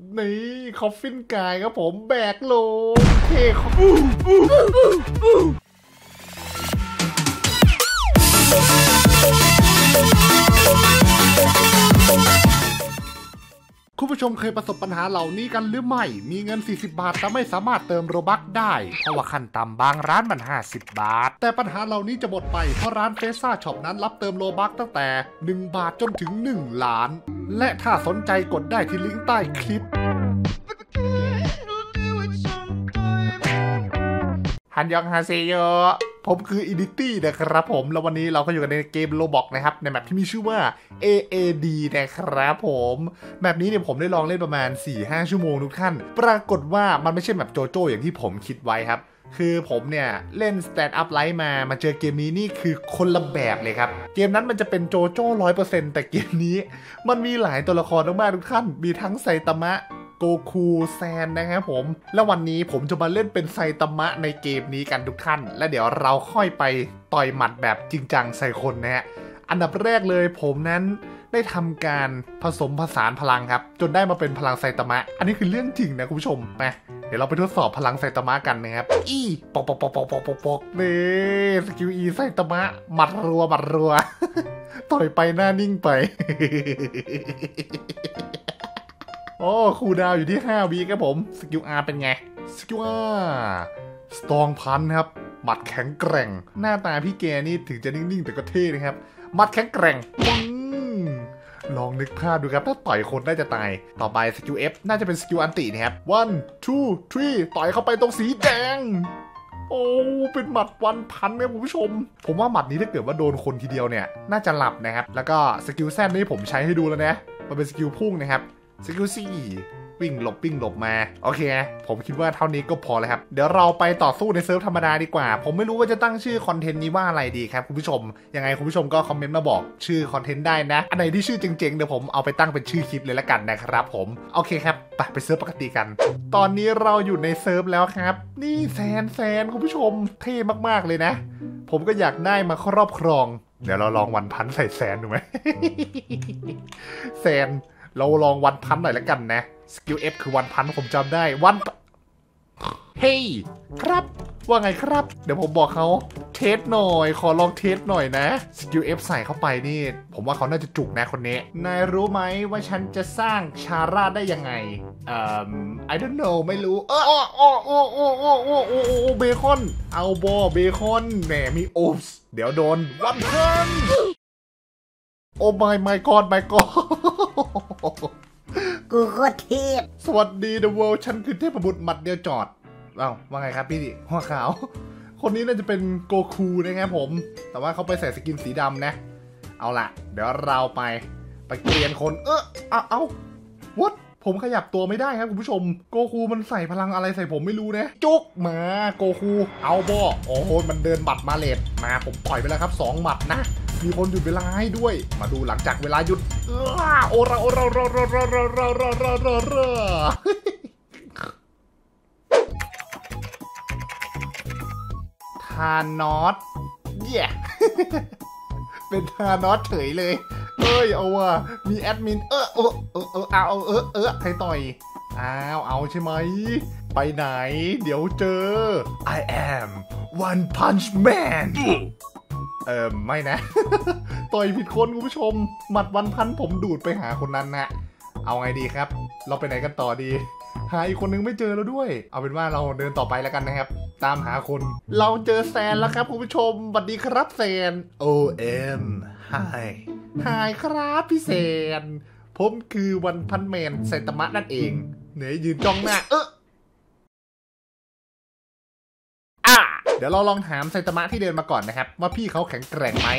นี่คอฟฟินกายครับผมแบกลงเท่คุณผู้ชมเคยประสบปัญหาเหล่านี้กันหรือไม่มีเงิน40 บาทแต่ไม่สามารถเติมโรบัคได้เพราะว่าขั้นต่ำบางร้านมัน50 บาทแต่ปัญหาเหล่านี้จะหมดไปเพราะร้านเฟซ่าช็อปนั้นรับเติมโรบัคตั้งแต่1 บาทจนถึง1 ล้านและถ้าสนใจกดได้ที่ลิงก์ใต้คลิปฮันยองฮาเซโยผมคืออิดิตี้นะครับผมแล้ววันนี้เราก็อยู่กันในเกมโรบ็อกนะครับในแมปที่มีชื่อว่า AAD นะครับผมแมปนี้เนี่ยผมได้ลองเล่นประมาณ 4-5 ชั่วโมงทุกท่านปรากฏว่ามันไม่ใช่แมปโจโจ้อย่างที่ผมคิดไว้ครับคือผมเนี่ยเล่น Stand Up Light มาเจอเกมนี้นี่คือคนละแบบเลยครับเกมนั้นมันจะเป็นโจโจ้ 100% แต่เกมนี้มันมีหลายตัวละครมากๆทุกท่านมีทั้งไซตามะโกคูแซนนะครับผมแล้ววันนี้ผมจะมาเล่นเป็นไซตามะในเกมนี้กันทุกท่านและเดี๋ยวเราค่อยไปต่อยหมัดแบบจริงจังใส่คนนะฮะอันดับแรกเลยผมนั้นได้ทำการผสมผสานพลังครับจนได้มาเป็นพลังไซตามะอันนี้คือเรื่องจริงนะคุณผู้ชมไปเดี๋ยวเราไปทดสอบพลังไซตามะกันนะครับปอกนี่สกิลไซตามะหมัดรัวต่อยไปหน้านิ่งไปโอ้คูลดาวน์อยู่ที่5 วิครับผมสกิล R เป็นไงสกิล R สตรองพันครับหมัดแข็งแกร่งหน้าตาพี่แกนี่ถึงจะนิ่งๆแต่ก็เท่นะครับหมัดแข็งแกร่งลองนึกภาพดูครับถ้าต่อยคนน่าจะตายต่อไปสกิล F น่าจะเป็นสกิลอันตินะครับ 1 2 3ต่อยเข้าไปตรงสีแดงโอ้เป็นหมัด1,000นะคุณผู้ชมผมว่าหมัดนี้ถ้าเกิดว่าโดนคนทีเดียวเนี่ยน่าจะหลับนะครับแล้วก็สกิลแซดนี่ผมใช้ให้ดูแล้วนะมันเป็นสกิลพุ่งนะครับสกิล4วิ่งหลบมาโอเคผมคิดว่าเท่านี้ก็พอแล้วครับเดี๋ยวเราไปต่อสู้ในเซิร์ฟธรรมดาดีกว่าผมไม่รู้ว่าจะตั้งชื่อคอนเทนต์นี้ว่าอะไรดีครับคุณผู้ชมยังไงคุณผู้ชมก็คอมเมนต์มาบอกชื่อคอนเทนต์ได้นะอันไหนที่ชื่อเจ๋งๆเดี๋ยวผมเอาไปตั้งเป็นชื่อคลิปเลยละกันนะครับผมโอเคครับไปเซิร์ฟปกติกันตอนนี้เราอยู่ในเซิร์ฟแล้วครับนี่แซนคุณผู้ชมเท่มากๆเลยนะผมก็อยากได้มาครอบครองเดี๋ยวเราลอง1,000ใส่แซนดูไหม แซนเราลอง1,000หน่อยแล้วกันนะสกิล F คือ1,000ผมจำได้เฮ้ยครับว่าไงครับเดี๋ยวผมบอกเขาเทสหน่อยขอลองเทสหน่อยนะสกิล F ใส่เข้าไปนี่ผมว่าเขาน่าจะจุกนะคนนี้นายรู้ไหมว่าฉันจะสร้างชาร่าได้ยังไงI don't know ไม่รู้เบคอนเอาบอเบคอนแหมมีโอฟส์เดี๋ยวโดน1,000โอ้ my god กูโคตรเทพสวัสดี The World ฉันคือเทพบุตรหมัดเดียวจอดว่าไงครับพี่หัวขาวคนนี้น่าจะเป็นโกคูนะครับผมแต่ว่าเขาไปใส่สกินสีดำนะเอาล่ะเดี๋ยวเราไปเกลียนคนwhat ผมขยับตัวไม่ได้ครับคุณผู้ชมโกคูมันใส่พลังอะไรใส่ผมไม่รู้นะจุกมาโกคูเอาบ่โอ้โหมันเดินบัดมาเลดมาผมปล่อยไปแล้วครับ2 หมัดนะมีคนหยุดเวลาให้ด้วยมาดูหลังจากเวลาหยุดโอราทานอสเป็นทานอสเฉยเลยเอาว่ะมีแอดมินใครต่อยเอาใช่ไหมไปไหนเดี๋ยวเจอ I am One Punch Manไม่นะ ต่อยผิดคนคุณผู้ชมหมัด1,000ผมดูดไปหาคนนั้นนะเอาไงดีครับเราไปไหนกันต่อดีหาอีกคนนึงไม่เจอแล้วด้วยเอาเป็นว่าเราเดินต่อไปแล้วกันนะครับตามหาคนเราเจอแซนแล้วครับคุณผู้ชมสวัสดีครับแซน OM Hi ครับพี่แซนผมคือ1,000 แมนไซตามะนั่นเองเหนื่อยยืนจ้องหน้าเดี๋ยวเราลองถามไซตามะที่เดินมาก่อนนะครับว่าพี่เขาแข็งแกร่งไหม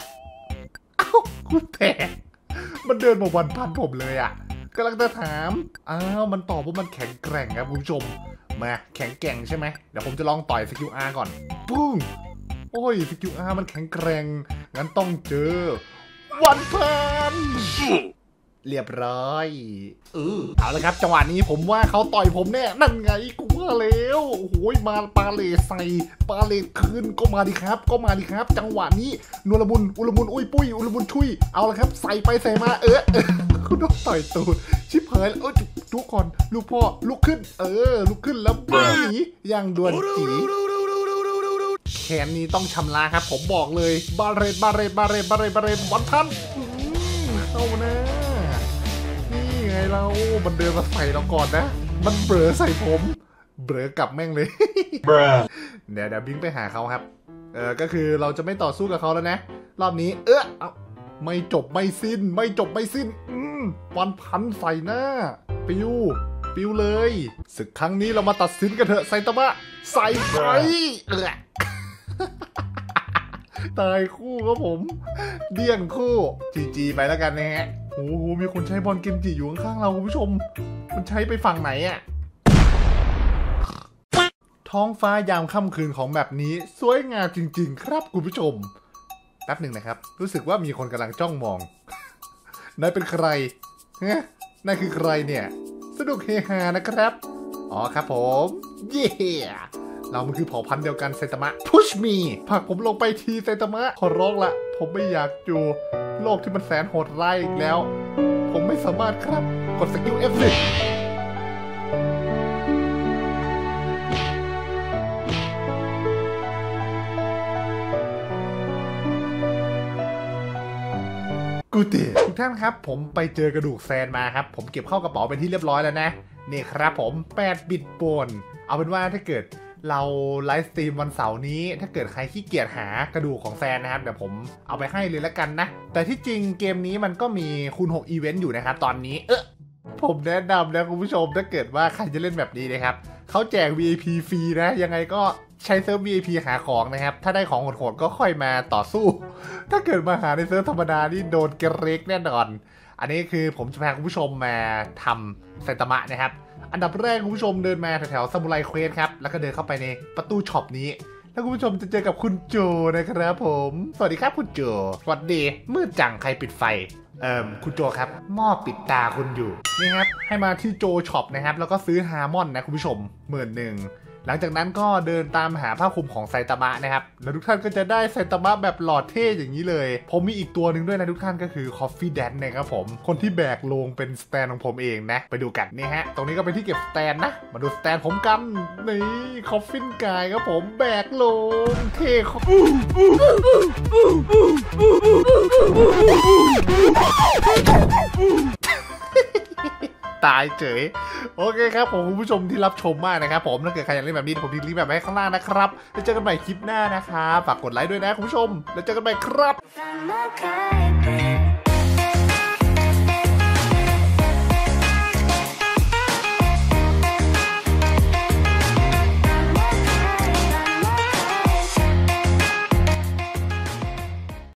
คุณแผลมันเดินมา1,000ผมเลยกำลังจะถามมันตอบว่ามันแข็งแกร่งครับคุณผู้ชมมาแข็งแกร่งใช่ไหมเดี๋ยวผมจะลองต่อยสกิล R ก่อนปุ้งโอ้ยสกิล R มันแข็งแกร่งงั้นต้องเจอ1,000เรียบร้อยเอาละครับจังหวะนี้ผมว่าเขาต่อยผมแน่นั่นไงกูว่าแล้วโอ้โหมาปาเลใส่ปาเลคืนก็มาดิครับจังหวะนี้อุลมุนอุ้ยปุ้ยอุลมุนชุยเอาละครับใส่ไปใส่มาคุณต้องต่อยตูดชิบหายแล้วทุกคนลูกพ่อลุกขึ้นลุกขึ้นแล้วหนีอย่างด่วนจีแขนนี้ต้องชำระครับผมบอกเลยบาเรตวันทันเข้านะนี่ไงเรามันเดินมาใส่เราก่อนนะมันเบลอใส่ผมเบลอกลับแม่งเลยเดี๋ยวบิงไปหาเขาครับก็คือเราจะไม่ต่อสู้กับเขาแล้วนะรอบนี้ไม่จบไม่สิ้นวันพันใส่หน้าปิวเลยศึกครั้งนี้เรามาตัดสินกันเถอะไซตามะใส่ไปตายคู่ครับผมเดี่ยงคู่จีไปแล้วกันนะฮะโอ้โหมีคนใช้บอลเกมจิอยู่ข้างๆเราคุณผู้ชมมันใช้ไปฝั่งไหนอะท้องฟ้ายามค่ำคืนของแบบนี้สวยงามจริงๆครับคุณผู้ชมแป๊บหนึ่งนะครับรู้สึกว่ามีคนกำลังจ้องมองนายเป็นใครนายคือใครเนี่ยสนุกเฮฮานะครับอ๋อครับผมเย้เรามันคือเผ่าพันธุ์เดียวกันไซตามะ push me ผลักผมลงไปทีไซตามะขอร้องละผมไม่อยากอยู่โลกที่มันแสนโหดร้ายอีกแล้วผมไม่สามารถครับกดสกิล F10ทุกท่านครับผมไปเจอกระดูกแซนมาครับผมเก็บเข้ากระเป๋าเป็นที่เรียบร้อยแล้วนะนี่ครับผม8 บิตโปนเอาเป็นว่าถ้าเกิดเราไลฟ์สตรีมวันเสาร์นี้ถ้าเกิดใครขี้เกียจหากระดูกของแซนนะครับเดี๋ยวผมเอาไปให้เลยละกันนะแต่ที่จริงเกมนี้มันก็มีคูณ6อีเวนต์อยู่นะครับตอนนี้ผมแนะนำนะคุณผู้ชมถ้าเกิดว่าใครจะเล่นแบบนี้นะครับเขาแจก VIP ฟรีนะยังไงก็ใช้เซิร์ฟ VIP หาของนะครับถ้าได้ของโหดๆก็ค่อยมาต่อสู้ถ้าเกิดมาหาในเซิร์ฟธรรมดานี่โดนเกเรกแน่นอนอันนี้คือผมจะพาคุณผู้ชมมาทำไซตามะนะครับอันดับแรกคุณผู้ชมเดินมาแถวๆซามูไรเควสครับแล้วก็เดินเข้าไปในประตูช็อปนี้แล้วคุณผู้ชมจะเจอกับคุณโจนะครับผมสวัสดีครับคุณโจสวัสดีมืดจังใครปิดไฟคุณโจครับหม้อปิดตาคุณอยู่นี่ครับให้มาที่โจช็อปนะครับแล้วก็ซื้อฮาร์มอนนะคุณผู้ชม11,000หลังจากนั้นก็เดินตามหาผ้าคลุมของไซตามะนะครับแล้วทุกท่านก็จะได้ไซตามะแบบหลอดเท่อย่างนี้เลยผมมีอีกตัวหนึ่งด้วยนะทุกท่านก็คือ Coffee Dan นะครับผมคนที่แบกลงเป็นสแตนของผมเองนะไปดูกันนี่ฮะตรงนี้ก็เป็นที่เก็บสแตนนะมาดูสแตนผมกันนี่ Coffin Guy ครับผมแบกลงเท่ตายเฉยโอเคครับผมคุณผู้ชมที่รับชมมากนะครับผมถ้าเกิดใครอยากเล่นแบบนี้ผมทิ้งลิงก์แบบไว้ข้างล่างนะครับแล้วเจอกันใหม่คลิปหน้านะครับฝากกดไลค์ด้วยนะคุณผู้ชมแล้วเจอกันใหม่ครับ